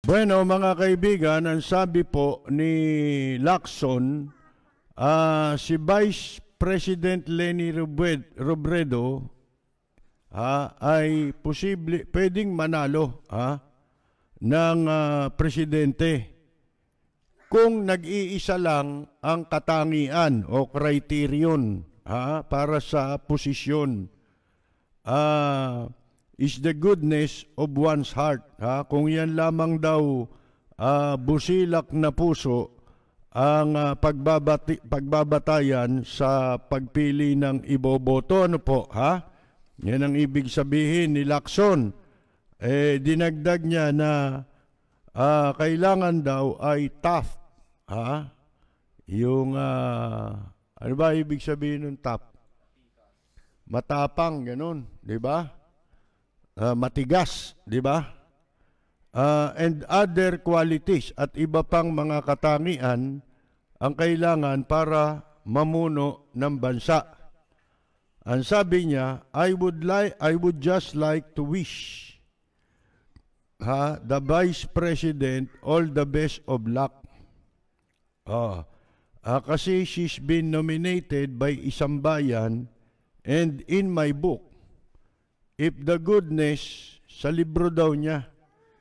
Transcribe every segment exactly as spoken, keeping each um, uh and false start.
Bueno, mga kaibigan, ang sabi po ni LACSON, uh, si Vice President Leni Robredo uh, ay posible, pwedeng manalo uh, ng uh, presidente kung nag-iisa lang ang katangian o criterion uh, para sa posisyon. Ah... Uh, is the goodness of one's heart. Ha? Kung yan lamang daw uh, busilak na puso ang uh, pagbabati, pagbabatayan sa pagpili ng iboboto. Ano po? Ha? Yan ang ibig sabihin ni LACSON. Eh, dinagdag niya na uh, kailangan daw ay tough. Ha? Yung, uh, ano ba ibig sabihin ng tough? Matapang, ganun. Diba? Uh, matigas, di ba? Uh, and other qualities at iba pang mga katangian ang kailangan para mamuno ng bansa. Ang sabi niya, I would like I would just like to wish ha, the Vice President all the best of luck. Uh, uh, kasi she's been nominated by isang bayan, and in my book, if the goodness, sa libro daw niya,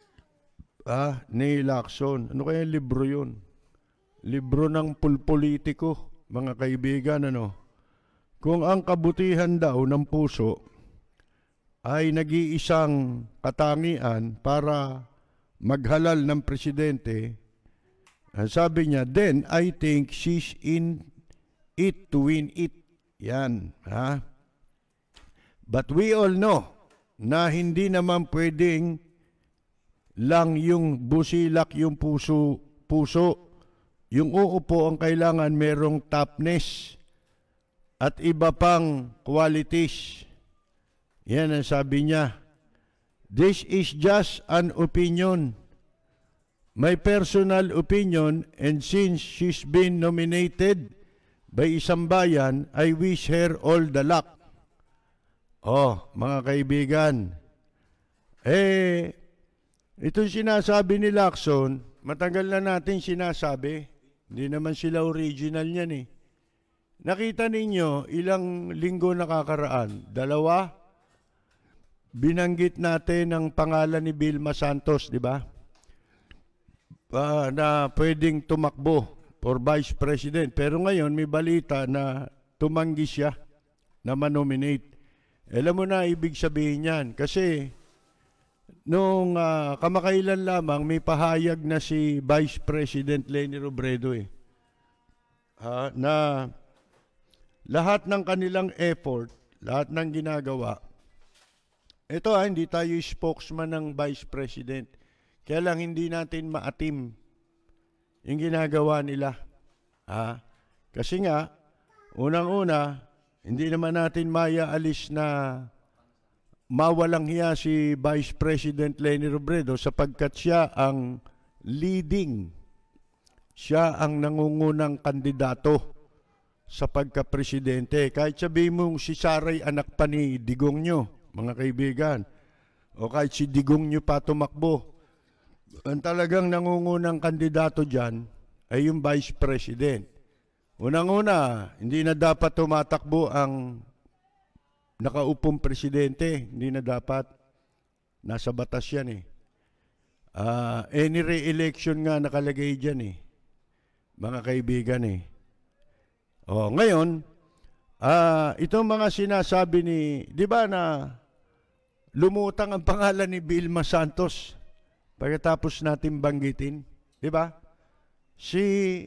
ah, ni LACSON. Ano kaya libro yun? Libro ng pulpolitiko, mga kaibigan, ano? Kung ang kabutihan daw ng puso ay nag-iisang katangian para maghalal ng presidente, sabi niya, then I think she's in it to win it. Yan, ha? But we all know na hindi naman pwedeng lang yung busilak yung puso, puso. Yung uupo ang kailangan merong toughness at iba pang qualities. Yan ang sabi niya. This is just an opinion. My personal opinion, and since she's been nominated by isang bayan, I wish her all the luck. Oh, mga kaibigan, eh, itong sinasabi ni LACSON, matagal na natin sinasabi, hindi naman sila original niyan eh. Nakita ninyo, ilang linggo nakakaraan, dalawa, binanggit natin ang pangalan ni Vilma Santos, di ba? Uh, na pwedeng tumakbo for Vice President. Pero ngayon, may balita na tumanggi siya na manominate. Alam mo na ibig sabihin yan. Kasi nung uh, kamakailan lamang may pahayag na si Vice President Leni Robredo eh. Uh, na lahat ng kanilang effort, lahat ng ginagawa, ito ha, hindi tayo spokesman ng Vice President. Kaya lang hindi natin maatim yung ginagawa nila. Ha? Kasi nga, unang-una, hindi naman natin mayaalis na mawalang hiya si Vice President Leni Robredo sapagkat siya ang leading, siya ang nangungunang kandidato sa pagka-presidente. Kahit sabihin mong si Saray anak pa ni Digong nyo, mga kaibigan, o kahit si Digong nyo pa tumakbo, ang talagang nangungunang kandidato dyan ay yung Vice President. Unang-una, hindi na dapat tumatakbo ang nakaupong presidente. Hindi na dapat. Nasa batas yan eh. Uh, any re-election nga nakalagay dyan eh. Mga kaibigan eh. O, ngayon, uh, itong mga sinasabi ni, di ba na lumutang ang pangalan ni Vilma Santos pagkatapos natin banggitin? Di ba? Si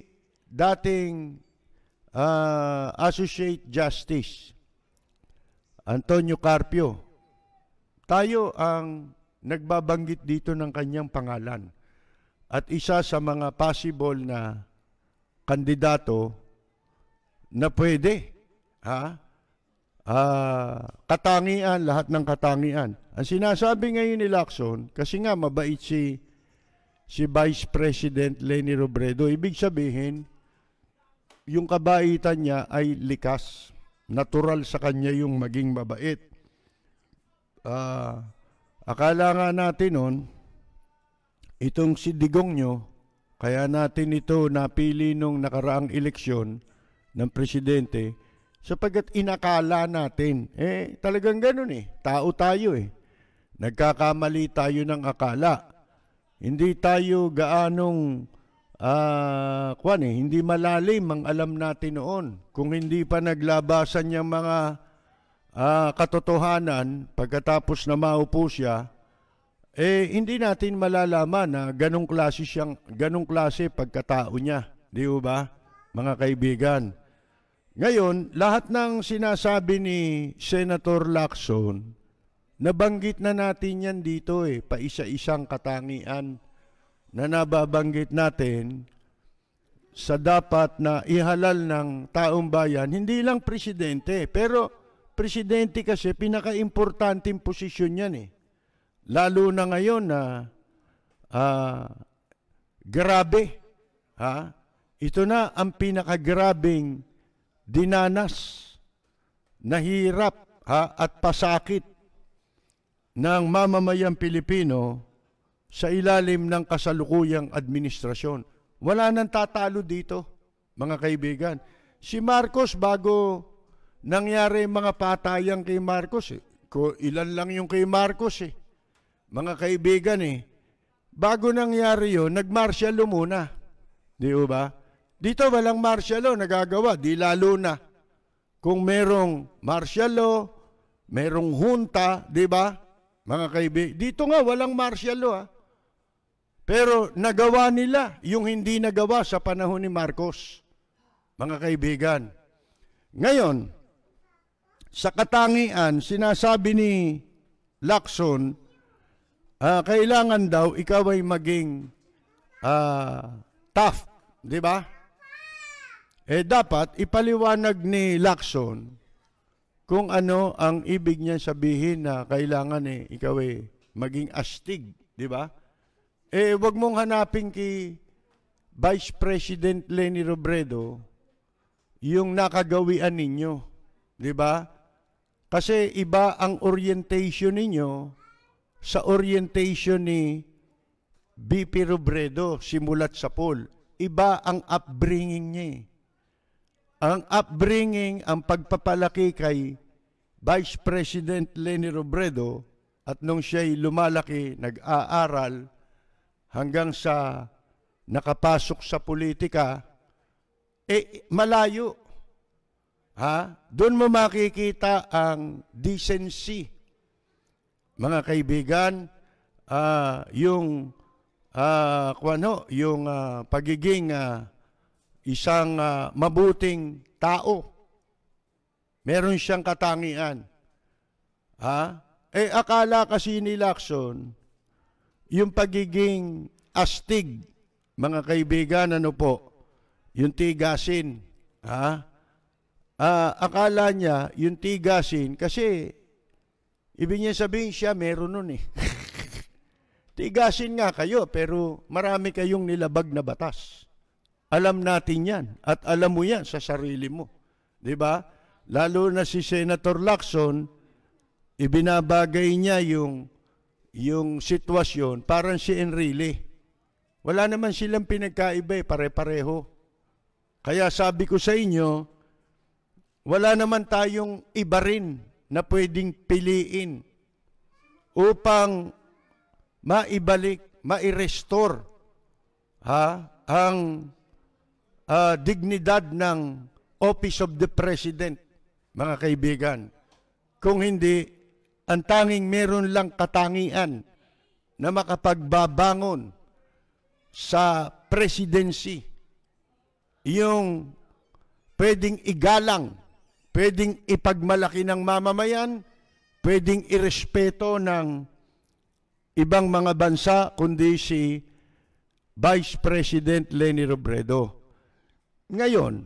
dating Uh, Associate Justice Antonio Carpio, tayo ang nagbabanggit dito ng kanyang pangalan at isa sa mga possible na kandidato na pwede ha? Uh, katangian, lahat ng katangian. Ang sinasabi ngayon ni LACSON, kasi nga mabait si si Vice President Leni Robredo, ibig sabihin yung kabaitan niya ay likas. Natural sa kanya yung maging mabait. Uh, akala nga natin nun, itong si Digong nyo, kaya natin ito napili nung nakaraang eleksyon ng presidente, sapagkat inakala natin, eh talagang ganun eh, tao tayo eh. Nagkakamali tayo ng akala. Hindi tayo gaanong, uh, kwan eh, hindi malalim ang alam natin noon. Kung hindi pa naglabasan yung mga uh, katotohanan, pagkatapos na maupo siya, eh hindi natin malalaman na ganong klase siyang, ganong klase pagkatao niya. Di ba, mga kaibigan? Ngayon, lahat ng sinasabi ni Senator LACSON, nabanggit na natin yan dito eh, paisa-isang katangian na nababanggit natin sa dapat na ihalal ng taong bayan, hindi lang presidente, pero presidente kasi pinaka-importanting posisyon yan eh. Lalo na ngayon na uh, grabe, ha? Ito na ang pinakagrabing dinanas, nahirap ha, at pasakit ng mamamayang Pilipino sa ilalim ng kasalukuyang administrasyon. Wala nang tatalo dito, mga kaibigan. Si Marcos, bago nangyari mga patayang kay Marcos, eh, ko, ilan lang yung kay Marcos eh. Mga kaibigan eh, bago nangyari yun, nag-martial law muna. Di ba? Dito walang martial law nagagawa, di lalo na. Kung merong martial law, merong junta, di ba? Mga kaibigan, dito nga walang martial law ha. Pero nagawa nila yung hindi nagawa sa panahon ni Marcos. Mga kaibigan. Ngayon, sa katangian, sinasabi ni LACSON, uh, kailangan daw ikaw ay maging uh, tough, di ba? Eh dapat ipaliwanag ni LACSON kung ano ang ibig niya sabihin na kailangan eh ikaw ay maging astig, di ba? Eh wag mong hanapin kay Vice President Leni Robredo yung nakagawian ninyo, di ba? Kasi iba ang orientation ninyo sa orientation ni B P Robredo simulat sa poll. Iba ang upbringing niya eh. Ang upbringing, ang pagpapalaki kay Vice President Leni Robredo at nung siya'y lumalaki, nag-aaral hanggang sa nakapasok sa politika, eh malayo. Ha? Doon mo makikita ang decency. Mga kaibigan, uh, yung uh, kuano, yung uh, pagiging uh, isang uh, mabuting tao. Meron siyang katangian. Ha? Eh akala kasi ni LACSON, yung pagiging astig, mga kaibigan, ano po, yung tigasin. Ha? Uh, akala niya, yung tigasin, kasi ibig niya sabihin siya, meron nun eh. Tigasin nga kayo, pero marami kayong nilabag na batas. Alam natin yan at alam mo yan sa sarili mo. Di ba? Lalo na si Senator LACSON, ibinabagay niya yung, yung sitwasyon parang si Enrile. Wala naman silang pinagkaiba, pare-pareho. Kaya sabi ko sa inyo, wala naman tayong iba rin na pwedeng piliin upang maibalik, mai-restore ha, ang Uh, dignidad ng Office of the President, mga kaibigan. Kung hindi, ang tanging meron lang katangian na makapagbabangon sa presidency, yung pwedeng igalang, pwedeng ipagmalaki ng mamamayan, pwedeng irespeto ng ibang mga bansa, kundi si Vice President Leni Robredo. Ngayon,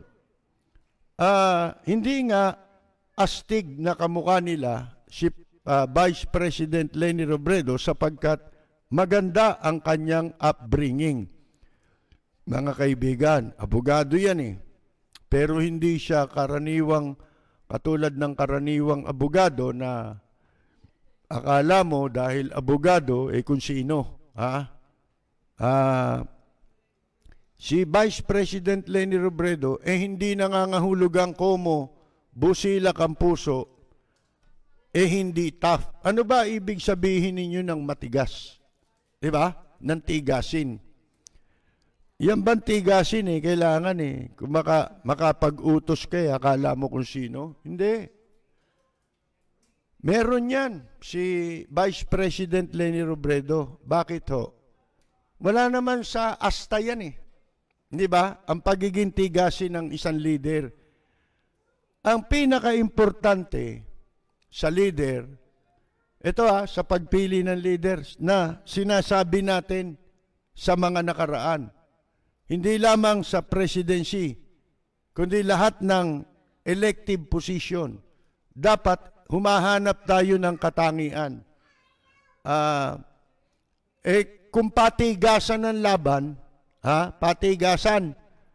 uh, hindi nga astig na kamukha nila si uh, Vice President Leni Robredo sapagkat maganda ang kanyang upbringing. Mga kaibigan, abogado yan eh. Pero hindi siya karaniwang, katulad ng karaniwang abogado na akala mo dahil abogado eh kung sino. Ha? ah, si Vice President Leni Robredo, eh hindi nangangahulog ang komo, busilak ang puso, eh hindi tough. Ano ba ibig sabihin ninyo ng matigas? Diba? Ng tigasin. Yan bang tigasin eh, kailangan eh. Kung maka, makapag-utos kayo, akala mo kung sino? Hindi. Meron yan, si Vice President Leni Robredo. Bakit ho? Wala naman sa asta yan eh. Hindi ba? Ang pagiging tigasin ng isang leader. Ang pinaka-importante sa leader, ito ah, sa pagpili ng leaders na sinasabi natin sa mga nakaraan. Hindi lamang sa presidency, kundi lahat ng elective position. Dapat humahanap tayo ng katangian. Uh, eh, kung patigasan ng laban, ha, patigasan,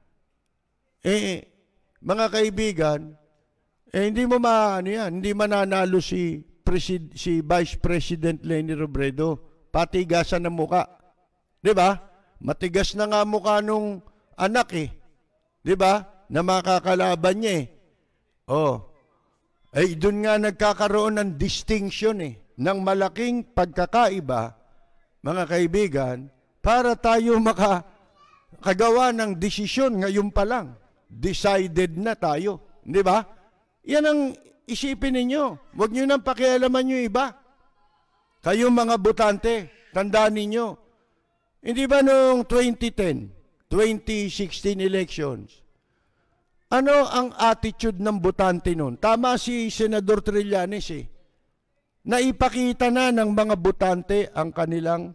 eh, mga kaibigan, eh, hindi mo maano yan, hindi mananalo si, Presid si Vice President Leni Robredo. Patigasan ng muka. Di ba? Matigas na nga mukha nung anak eh. Di ba? Na makakalaban niya eh. Oh. Ay, doon nga nagkakaroon ng distinction eh. Ng malaking pagkakaiba, mga kaibigan, para tayo makagawa ng desisyon ngayon pa lang. Decided na tayo. Di ba? Yan ang isipin ninyo. Huwag nyo nang pakialaman nyo iba. Kayo mga botante, tandaan ninyo. Hindi ba noong twenty ten, twenty sixteen elections, ano ang attitude ng botante noon? Tama si Senador Trillanes eh. Naipakita na ng mga botante ang kanilang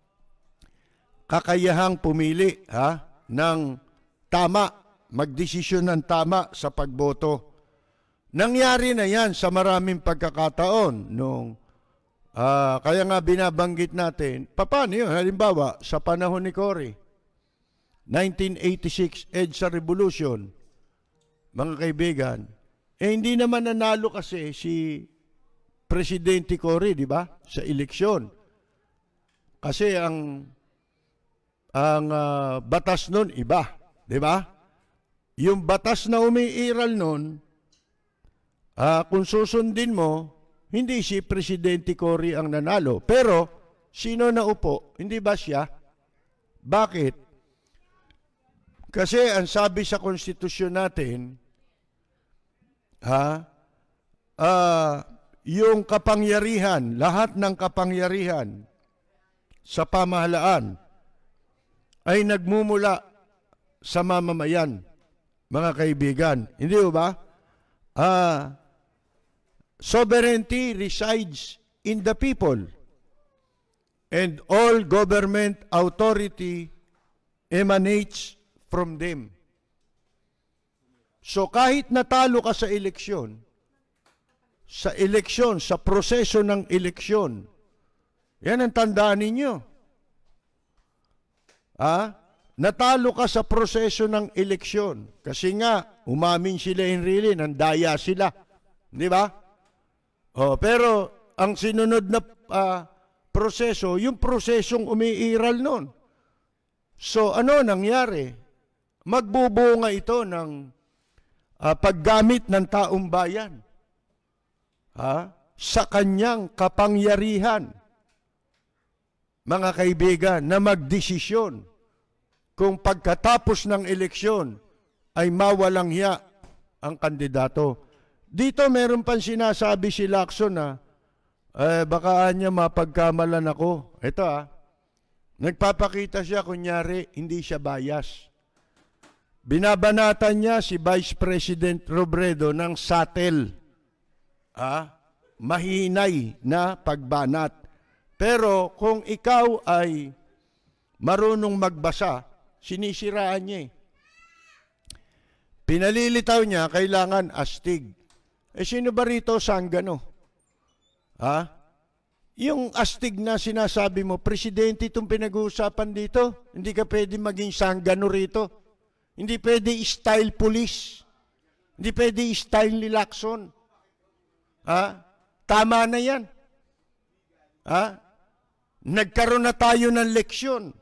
kakayahang pumili ha, ng tama, magdesisyon ng tama sa pagboto. Nangyari na yan sa maraming pagkakataon nung Uh, kaya nga binabanggit natin, paano yun? Halimbawa, sa panahon ni Cory, nineteen eighty-six EDSA Revolution, mga kaibigan, eh hindi naman nanalo kasi si Presidente Cory, di ba? Sa eleksyon. Kasi ang ang uh, batas nun iba, di ba? Yung batas na umiiral nun, uh, kung susundin mo, hindi si Presidente Cory ang nanalo. Pero, sino na upo? Hindi ba siya? Bakit? Kasi ang sabi sa konstitusyon natin, ha, uh, yung kapangyarihan, lahat ng kapangyarihan sa pamahalaan ay nagmumula sa mamamayan, mga kaibigan. Hindi ba? Ah, uh, sovereignty resides in the people, and all government authority emanates from them. So kahit natalo ka sa eleksyon, sa eleksyon, sa proseso ng eleksyon, yan ang tandaan ninyo. Ah, natalo ka sa proseso ng eleksyon, kasi nga, umamin sila in really, nandaya sila. Di ba? Oh, pero ang sinunod na uh, proseso, yung prosesong umiiral nun. So ano nangyari? Magbubunga ito ng uh, paggamit ng taong bayan ha? Sa kanyang kapangyarihan, mga kaibigan, na magdesisyon kung pagkatapos ng eleksyon ay mawalang hiya ang kandidato. Dito meron pang sinasabi si LACSON na eh, baka niya mapagkamalan ako. Ito ah, nagpapakita siya kunyari hindi siya bias. Binabanatan niya si Vice President Robredo ng satel. Ah, mahinay na pagbanat. Pero kung ikaw ay marunong magbasa, sinisiraan niya eh. Pinalilitaw niya, kailangan astig. Eh, sino ba rito sanggano? Ha? Yung astig na sinasabi mo, presidente itong pinag-uusapan dito, hindi ka pwede maging sanggano rito. Hindi pwede style police. Hindi pwede style ni LACSON. Ha? Tama na yan. Ha? Nagkaroon na tayo ng leksyon.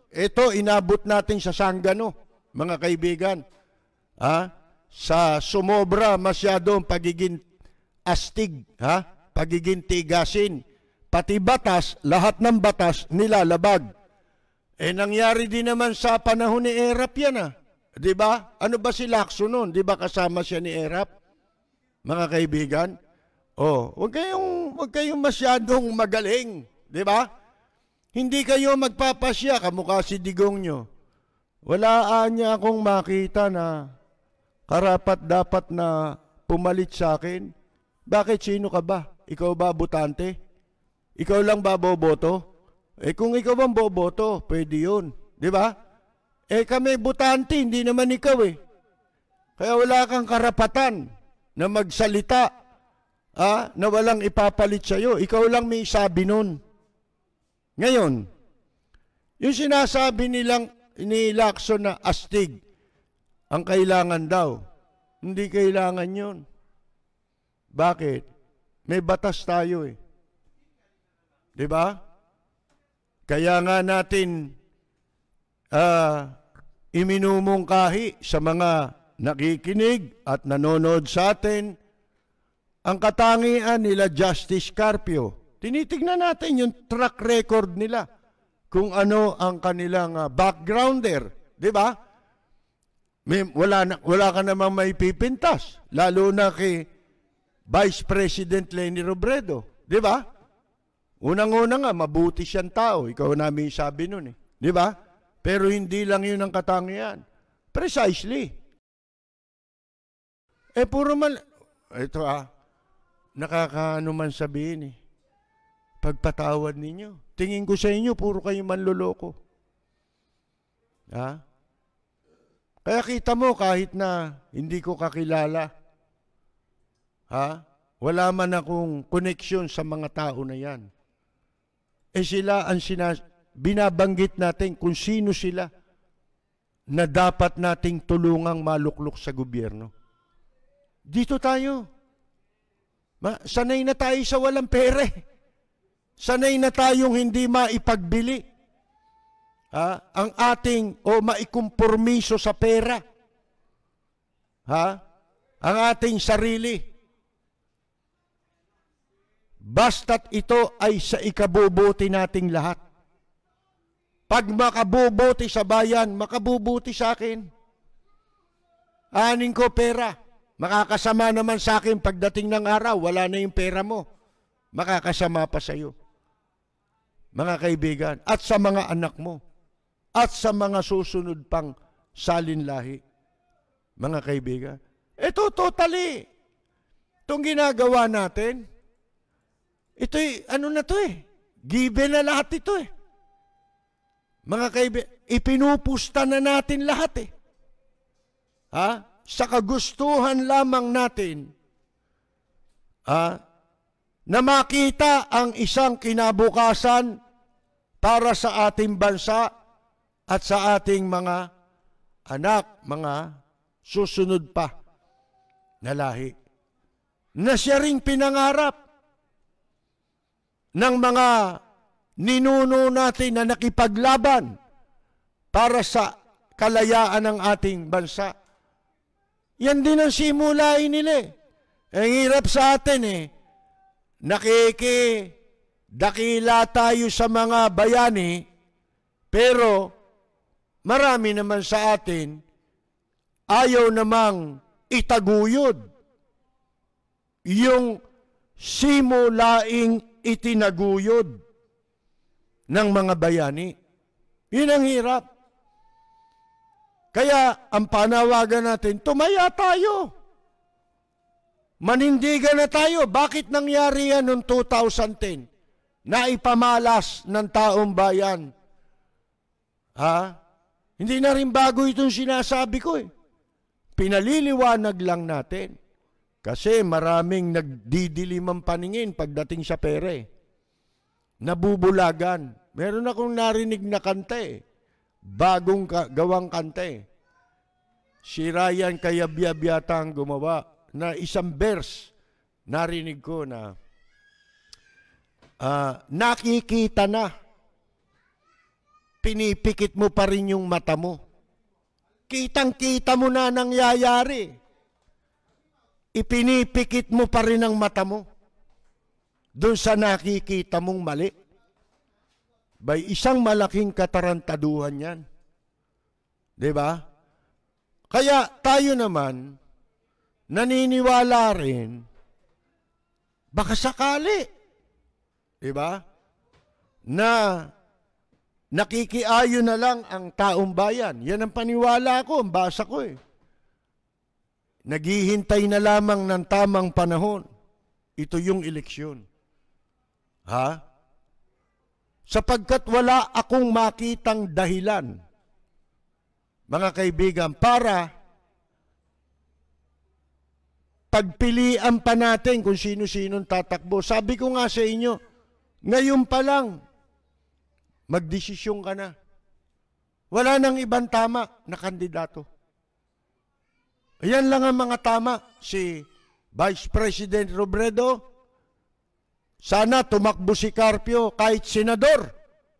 ito inabot natin sa sanggano, mga kaibigan. Ha? Sa sumobra masyado ang pagiging astig, ha? Pagiging tigasin. Pati batas, lahat ng batas nilalabag. Eh nangyari din naman sa panahon ni Erap yan, ah. 'Di ba? Ano ba si LACSON noon? 'Di ba kasama siya ni Erap? Mga kaibigan, oh, wag kayong wag kayong masyadong magaling, 'di ba? Hindi kayo magpapasya kamukha si Digong nyo. Wala niya akong makita na karapat dapat na pumalit sa akin. Bakit? Sino ka ba? Ikaw ba botante? Ikaw lang ba boboto? Eh kung ikaw ang boboto, pwede yun. Di ba? Eh kami botante, hindi naman ikaw eh. Kaya wala kang karapatan na magsalita, ah, na walang ipapalit sa'yo. Ikaw lang may sabi nun. Ngayon, yung sinasabi nilang ni LACSON na astig, ang kailangan daw, hindi kailangan yun. Bakit? May batas tayo eh. Diba? Kaya nga natin uh, iminumungkahi sa mga nakikinig at nanonood sa atin ang katangian nila Justice Carpio. Tinitignan natin yung track record nila kung ano ang kanilang uh, backgrounder. Diba? May, wala, na, wala ka namang may pipintas, lalo na kay Vice President Leni Robredo. Di ba? Unang-una nga, mabuti siyang tao. Ikaw namin sabi nun eh. Di ba? Pero hindi lang yun ang katangian. Precisely. Eh, puro mal... Ito ah, nakakaano man sabihin eh. Pagpatawad ninyo. Tingin ko sa inyo, puro kayo manloloko. Ha? Kaya kita mo, kahit na hindi ko kakilala, ha? Wala man akong koneksyon sa mga tao na yan. Eh sila ang sinas binabanggit natin kung sino sila na dapat nating tulungang maluklok sa gobyerno. Dito tayo. Ma sanay na tayo sa walang pere. Sanay na tayong hindi maipagbili. Ha? Ang ating o maikumpormiso sa pera. Ha? Ang ating sarili. Basta't ito ay sa ikabubuti nating lahat. Pag makabubuti sa bayan, makabubuti sa akin. Anin ko pera. Makakasama naman sa akin pagdating ng araw, wala na yung pera mo. Makakasama pa sa iyo. Mga kaibigan, at sa mga anak mo, at sa mga susunod pang salinlahi. Mga kaibigan, ito totally, itong ginagawa natin, ito'y, ano na to eh, given na lahat ito eh. Mga kaibigan, ipinupusta na natin lahat eh. Ha? Sa kagustuhan lamang natin, ha? Na makita ang isang kinabukasan para sa ating bansa at sa ating mga anak, mga susunod pa na lahi. Na siya ring pinangarap ng mga ninuno natin na nakipaglaban para sa kalayaan ng ating bansa. Yan din ang simulain nila eh. Ang hirap sa atin eh. Nakikidakila tayo sa mga bayani, pero marami naman sa atin ayaw namang itaguyod yung simulaing itinaguyod ng mga bayani. Yun ang hirap. Kaya ang panawagan natin, tumaya tayo. Manindigan na tayo. Bakit nangyari yan noong two thousand ten? Naipamalas ng taong bayan. Ha? Hindi na rin bago itong sinasabi ko eh. Pinaliliwanag lang natin. Kasi maraming nagdidilim ang paningin pagdating sa pera eh. Nabubulagan. Meron akong narinig na kanta eh. Bagong ka gawang kanta eh. Si Ryan Kayabyab yata ang gumawa na isang verse, narinig ko na uh, nakikita na pinipikit mo pa rin yung mata mo. Kitang-kita mo na nangyayari. Ipinipikit mo pa rin ang mata mo doon sa nakikita mong mali. By isang malaking katarantaduhan yan. Diba? Kaya tayo naman, naniniwala rin, baka sakali, diba? Na nakikiayo na lang ang taong bayan. Yan ang paniwala ko, ang basa ko eh. Naghihintay na lamang ng tamang panahon. Ito yung eleksyon. Ha? Sapagkat wala akong makitang dahilan, mga kaibigan, para pagpilian pa natin kung sino-sinong tatakbo. Sabi ko nga sa inyo, ngayon pa lang, magdesisyon ka na. Wala nang ibang tama na kandidato. Ayan lang ang mga tama. Si Vice President Robredo, sana tumakbo si Carpio kahit senador.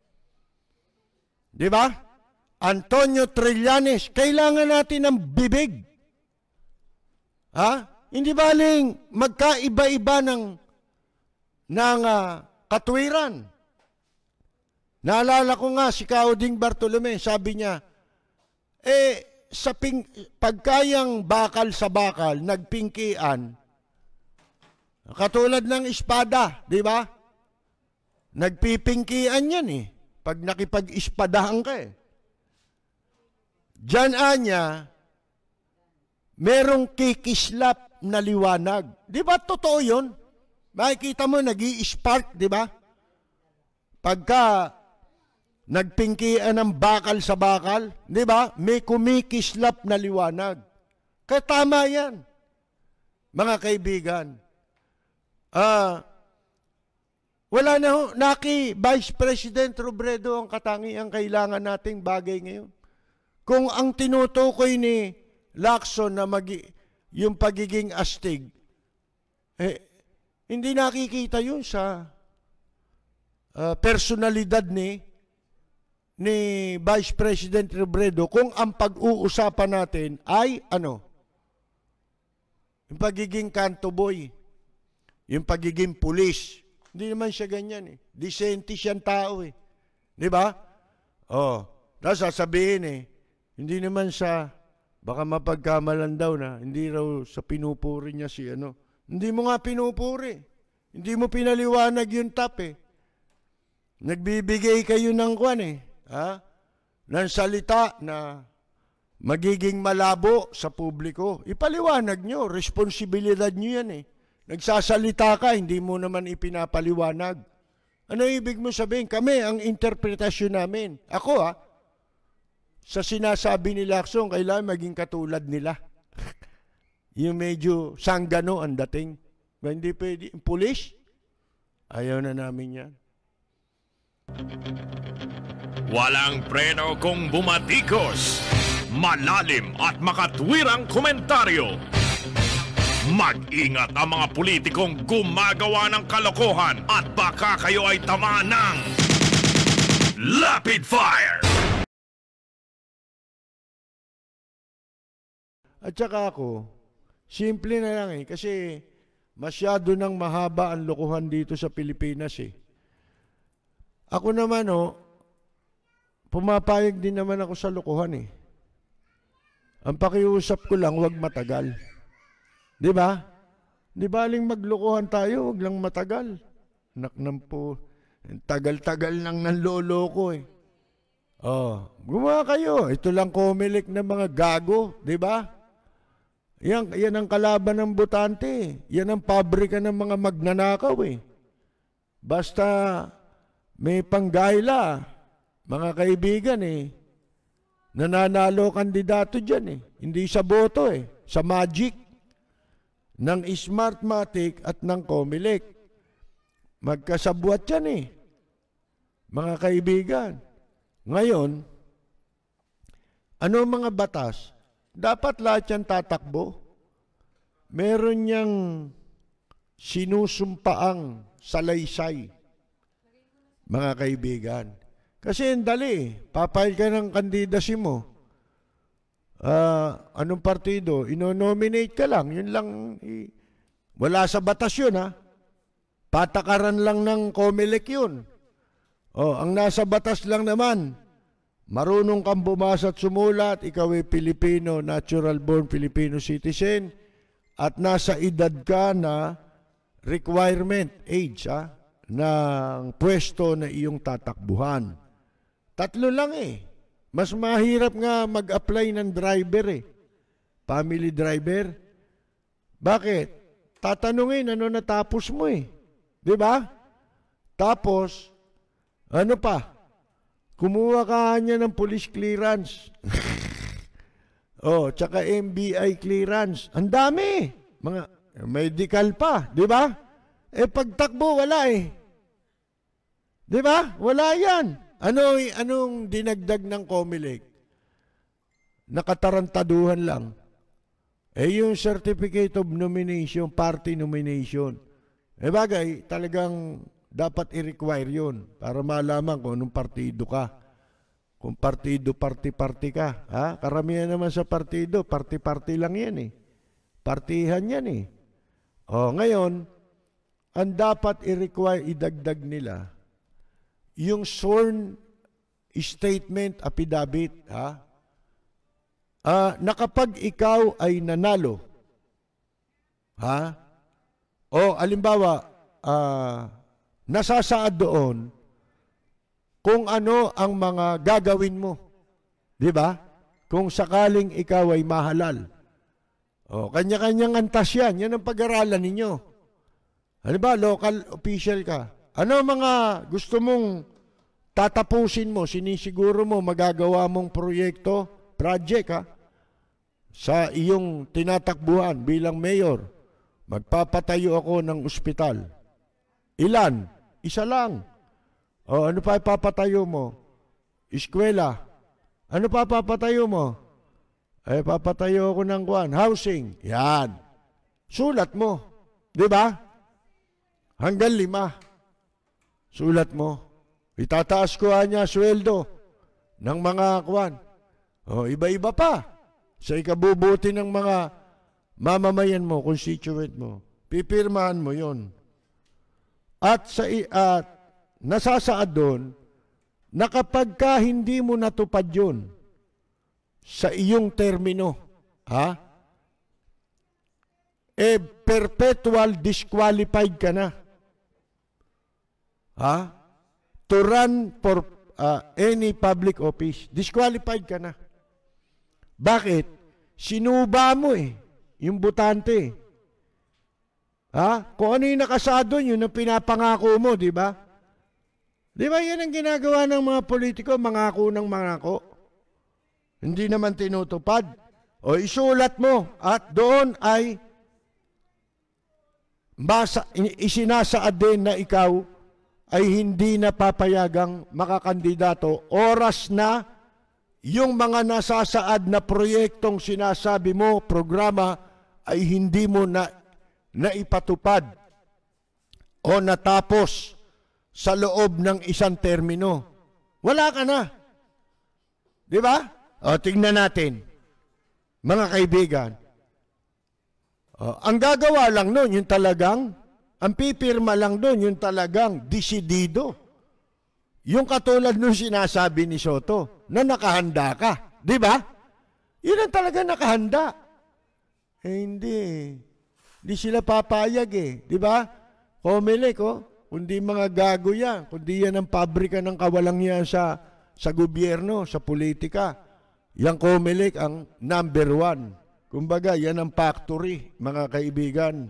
Di ba? Antonio Trillanes, kailangan natin ng bibig. Ha? Hindi baling magkaiba-iba ng, ng uh, katwiran. Naalala ko nga si Kauding Bartolome, sabi niya, eh, sa ping, pagkayang bakal sa bakal, nagpingkian, katulad ng espada, di ba? Nagpipingkian yan eh, pag nakipag-espadahan ka eh. Diyan anya, merong kikislap na liwanag. Di ba totoo yun? Makikita mo, nag-i-spark, di ba? Pagka nagpingkian ng bakal sa bakal, di ba? May kumikislap na liwanag. Kaya tama yan, mga kaibigan. Ah, uh, wala na ho, naki Vice President Robredo ang katangiang kailangan nating bagay ngayon. Kung ang tinutukoy ni LACSON na magi, yung pagiging astig, eh, hindi nakikita yun sa uh, personalidad ni ni Vice President Robredo kung ang pag-uusapan natin ay ano? Yung pagiging kanto boy, yung pagiging pulis. Hindi naman siya ganyan eh. Decente siyang tao eh. Di ba? Oh, tapos sasabihin eh, hindi naman sa, baka mapagkamalan daw na, hindi raw sa pinupuri niya si ano. Hindi mo nga pinupuri. Hindi mo pinaliwanag yung tap eh. Nagbibigay kayo ng kwan eh. Ha? Ng salita na magiging malabo sa publiko. Ipaliwanag nyo. Responsibilidad nyo yan eh. Nagsasalita ka, hindi mo naman ipinapaliwanag. Ano ibig mo sabihin? Kami, ang interpretasyon namin. Ako ha, sa sinasabi ni LACSON, kailangan maging katulad nila. Yung medyo sanggano ang dating. Hindi pwede. Pulis? Ayaw na namin yan. Walang preno kung bumatikos. Malalim at makatwirang komentaryo. Mag-ingat ang mga politikong gumagawa ng kalokohan at baka kayo ay tamaan ng Lapid Fire! At saka ako, simple na lang eh, kasi masyado nang mahaba ang lokohan dito sa Pilipinas eh. Ako naman oh, pumapayag din naman ako sa lokohan eh. Ang pakiusap ko lang, huwag matagal. Di ba? Di ba aling maglokohan tayo, huwag lang matagal. Anak ng po, tagal-tagal lang ng lolo ko eh. Oh, gumawa kayo. Ito lang komilik ng mga gago, di ba? Yan, yan ang kalaban ng botante. Yan ang pabrika ng mga magnanakaw eh. Basta may panggayla, mga kaibigan eh, nananalo kandidato dyan eh. Hindi sa boto eh, sa magic ng Smartmatic at ng Comelec. Magkasabwat yan eh, mga kaibigan. Ngayon, ano mga batas? Dapat lahat yan tatakbo. Meron niyang sinusumpaang salaysay, mga kaibigan. Kasi ang dali, papayal ka ng kandidacy mo. Uh, anong partido? Ino-nominate ka lang. Yun lang. I wala sa batas yun, ha? Patakaran lang ng COMELEC yun. Oh, ang nasa batas lang naman, marunong kang bumasa at sumulat, ikaw ay Pilipino, natural born Filipino citizen, at nasa edad ka na requirement, age, ha, ng pwesto na iyong tatakbuhan. Tatlo lang eh. Mas mahirap nga mag-apply ng driver eh. Family driver. Bakit? Tatanungin ano natapos mo eh. Di ba? Tapos, ano pa? Kumuha ka niya ng police clearance. Oh, tsaka M B I clearance. Ang dami. Mga medical pa, di ba? Eh pagtakbo wala eh. Di ba? Wala yan. Ano anong dinagdag ng COMELEC? Nakatarantaduhan lang. Eh yung certificate of nomination, party nomination. Eh bagay, talagang dapat i-require yun para malaman kung anong partido ka. Kung partido, party-party ka. Ha? Karamihan naman sa partido, party-party lang yan eh. Partihan yan eh. O, ngayon, ang dapat i-require, idagdag nila, yung sworn statement affidavit, ha? Uh, na kapag ikaw ay nanalo, ha? O, alimbawa, uh, nasasaad doon kung ano ang mga gagawin mo. Di ba? Kung sakaling ikaw ay mahalal. O, kanya-kanyang antas yan. Yan ang pag-aralan ninyo. Ano ba? Local official ka. Ano mga gusto mong tatapusin mo, sinisiguro mo, magagawa mong proyekto, project, ha? Sa iyong tinatakbuhan bilang mayor, magpapatayo ako ng ospital. Ilan? Isa lang. O, ano pa ipapatayo mo? Eskwela. Ano pa papatayo mo? Eh, papatayo ako ng kuwan. Housing. Yan. Sulat mo. Di ba? Hanggang lima. Sulat mo. Itataas ko niya sweldo ng mga kuwan. O, iba-iba pa. Sa ikabubuti ng mga mamamayan mo, constituent mo. Pipirmahan mo yon. At sa at nasasaad doon na kapag ka hindi mo natupad yun sa iyong termino, ha? Eh, perpetual disqualified ka na. Ha? To run for uh, any public office. Disqualified ka na. Bakit? Sinuba mo eh. Yung butante. Ha? Kung ano yung nakasado, yun ang pinapangako mo, di ba? Di ba yan ang ginagawa ng mga politiko, mangako ng mangako? Hindi naman tinutupad. O isulat mo at doon ay masa, isinasaad din na ikaw ay hindi napapayagang makakandidato oras na yung mga nasasaad na proyektong sinasabi mo, programa, ay hindi mo na naipatupad o natapos sa loob ng isang termino. Wala ka na. Di ba? O, tingnan natin. Mga kaibigan, o, ang gagawa lang nun, yung talagang, ang pipirma lang doon, yung talagang desidido. Yung katulad nung sinasabi ni Soto, na nakahanda ka. Di ba? Yun ang talaga nakahanda. Eh, hindi. Hindi sila papayag eh. Di ba? COMELEC, oh. Kundi mga gago yan. Kundi yan ang pabrika ng kawalang-yan sa, sa gobyerno, sa politika. Yang COMELEC ang number one. Kumbaga, yan ang factory, mga kaibigan.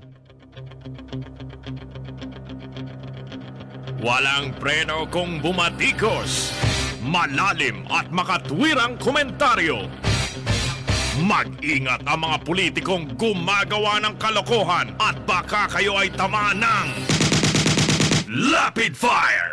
Walang preno kung bumatikos. Malalim at makatwirang komentaryo. Mag-ingat ang mga politikong gumagawa ng kalokohan at baka kayo ay tamaan ng Lapid Fire!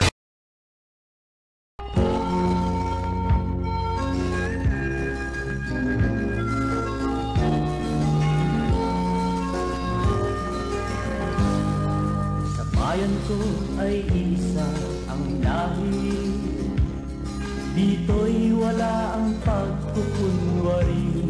Sa bayan ko ay isa ang lahi, Dito'y wala ang pagkukunwari,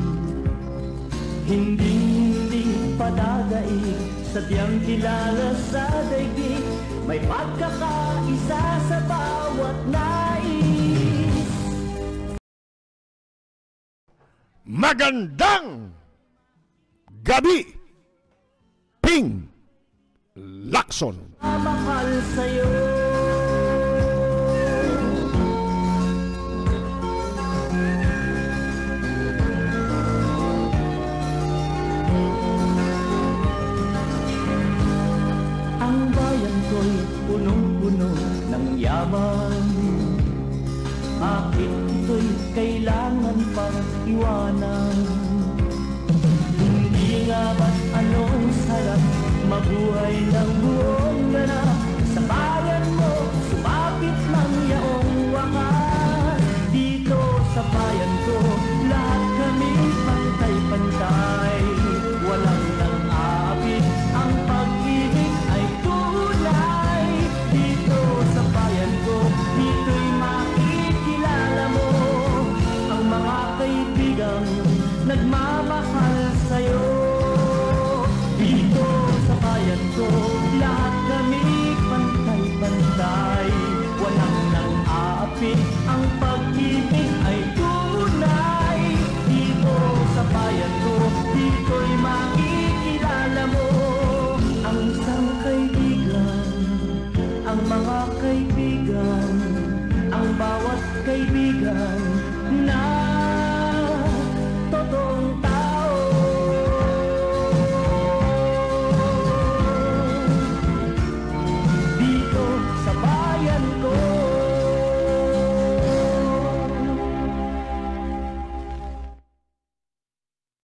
hindi-hindi padadaig, sadyang kilala sa daigdig, may pagkakaisa sa bawat nais. Magandang gabi, Ping LACSON. Mahal sa'yo, ang bayan ko'y punong-puno ng yaman, bakit ito'y kailangan pang iwanan? Hindi nga ba't anong sarap mabuhay ng buong ganap sa bayan mo, sumapit ng yaong wakas. Dito sa bayan ko, lahat kami pantay-pantay, walang nang-aapit, ang pag-ibig ay tunay. Dito sa bayan ko, dito'y makikilala mo ang mga kaibigang nagmamahal sa'yo. Dito sa bayan ko, lahat kami pantay-pantay.